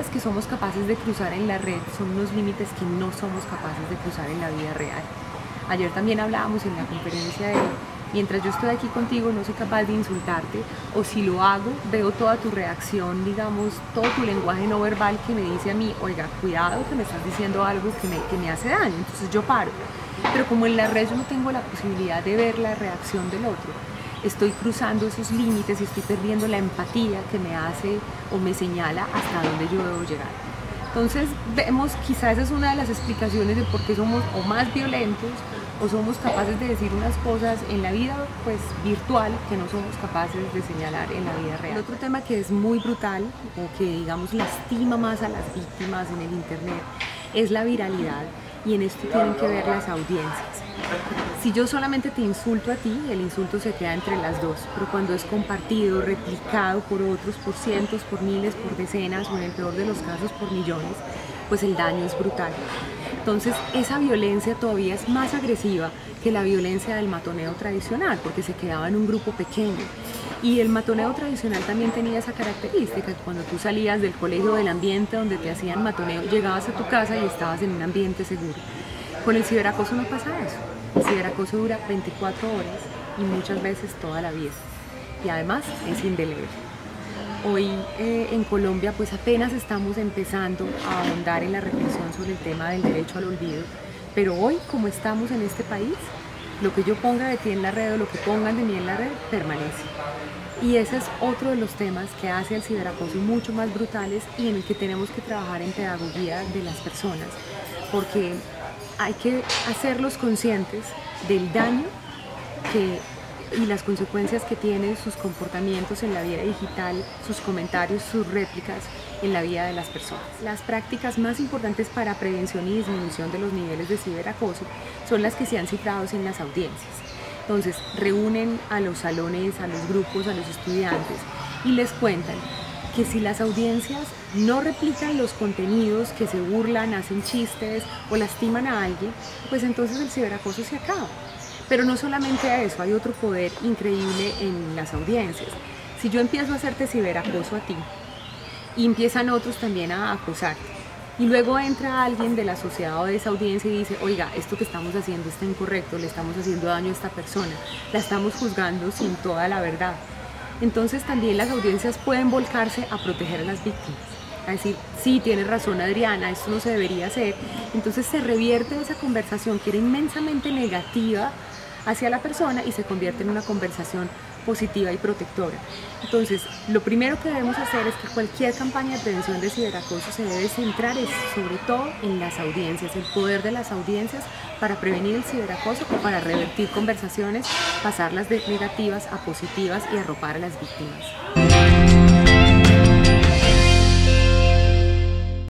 límites que somos capaces de cruzar en la red son unos límites que no somos capaces de cruzar en la vida real. Ayer también hablábamos en la conferencia de mientras yo estoy aquí contigo no soy capaz de insultarte, o si lo hago veo toda tu reacción, digamos, todo tu lenguaje no verbal que me dice a mí, oiga, cuidado que me estás diciendo algo que me hace daño, entonces yo paro. Pero como en la red yo no tengo la posibilidad de ver la reacción del otro, estoy cruzando esos límites y estoy perdiendo la empatía que me hace o me señala hasta dónde yo debo llegar. Entonces vemos, quizás esa es una de las explicaciones de por qué somos o más violentos o somos capaces de decir unas cosas en la vida pues virtual que no somos capaces de señalar en la vida real. El otro tema que es muy brutal o que digamos lastima más a las víctimas en el internet es la viralidad, y en esto tienen que ver las audiencias. Si yo solamente te insulto a ti, el insulto se queda entre las dos, pero cuando es compartido, replicado por otros, por cientos, por miles, por decenas o en el peor de los casos por millones, pues el daño es brutal. Entonces esa violencia todavía es más agresiva que la violencia del matoneo tradicional, porque se quedaba en un grupo pequeño. Y el matoneo tradicional también tenía esa característica, que cuando tú salías del colegio, del ambiente donde te hacían matoneo, llegabas a tu casa y estabas en un ambiente seguro. Con el ciberacoso no pasa eso. El ciberacoso dura 24 horas y muchas veces toda la vida. Y además es indeleble. Hoy en Colombia pues apenas estamos empezando a ahondar en la reflexión sobre el tema del derecho al olvido, pero hoy como estamos en este país, lo que yo ponga de ti en la red o lo que pongan de mí en la red permanece. Y ese es otro de los temas que hace al ciberacoso mucho más brutales y en el que tenemos que trabajar en pedagogía de las personas, porque hay que hacerlos conscientes del daño y las consecuencias que tienen sus comportamientos en la vida digital, sus comentarios, sus réplicas en la vida de las personas. Las prácticas más importantes para prevención y disminución de los niveles de ciberacoso son las que se han citado en las audiencias. Entonces reúnen a los salones, a los grupos, a los estudiantes y les cuentan que si las audiencias no replican los contenidos, que se burlan, hacen chistes o lastiman a alguien, pues entonces el ciberacoso se acaba. Pero no solamente eso, hay otro poder increíble en las audiencias. Si yo empiezo a hacerte ciberacoso a ti y empiezan otros también a acosarte, y luego entra alguien del asociado de esa audiencia y dice, oiga, esto que estamos haciendo está incorrecto, le estamos haciendo daño a esta persona, la estamos juzgando sin toda la verdad. Entonces también las audiencias pueden volcarse a proteger a las víctimas, a decir, sí, tienes razón Adriana, esto no se debería hacer. Entonces se revierte esa conversación que era inmensamente negativa hacia la persona y se convierte en una conversación positiva y protectora. Entonces, lo primero que debemos hacer es que cualquier campaña de prevención de ciberacoso se debe centrar sobre todo en las audiencias, el poder de las audiencias para prevenir el ciberacoso o para revertir conversaciones, pasarlas de negativas a positivas y arropar a las víctimas.